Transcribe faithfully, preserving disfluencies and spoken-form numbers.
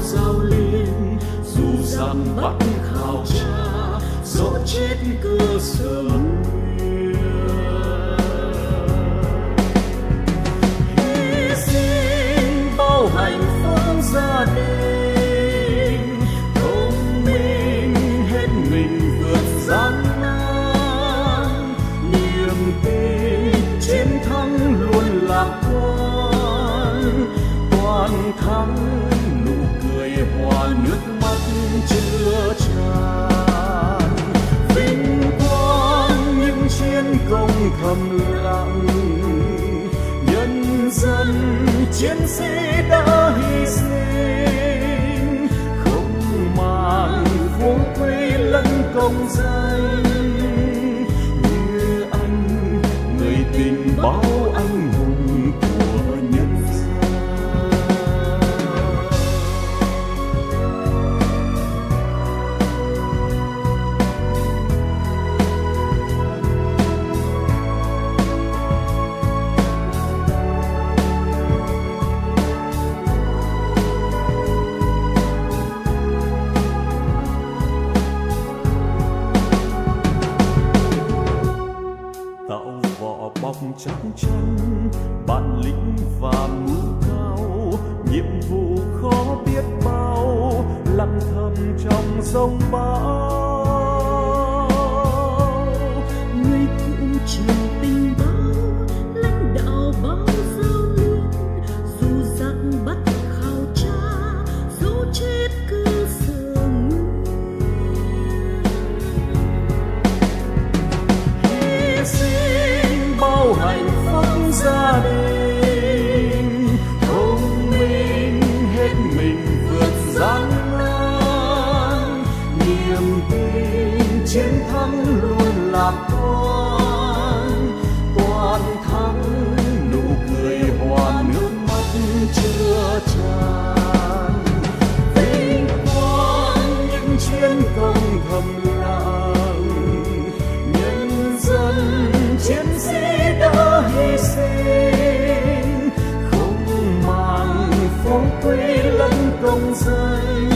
giao liên, dù rằng bắt khao cha gió chết cơ sở. Hy sinh bao hạnh phúc gia đình, công minh hết mình vượt gian nan, niềm tin chiến thắng luôn lạc quan, toàn thắng nụ cười hòa nước mắt chưa tràn. Vinh quang những chiến công thầm lặng, nhân dân chiến sĩ đã hy sinh, không màng phố quê lẫn công danh, như anh người tình báo anh hùng của nhân dân. Tạo vỏ bọc chắc chắn bản lĩnh và mưu cao, nhiệm vụ khó biết bao lặng thầm trong giông bão. Người cũng trường tình báo, lãnh đạo bao giao liên, dù rằng bắt khao cha dấu chết cơ sở nguyên. Hy sinh bao hạnh phúc gia đình, công minh hết mình vượt gian nan, niềm tin chiến thắng luôn lạc quan, toàn thắng nụ cười hòa nước mắt chưa tràn. Vinh quang những chiến công thầm lặng, nhân dân chiến sĩ đã hy sinh, không màng phố quê lẫn công danh,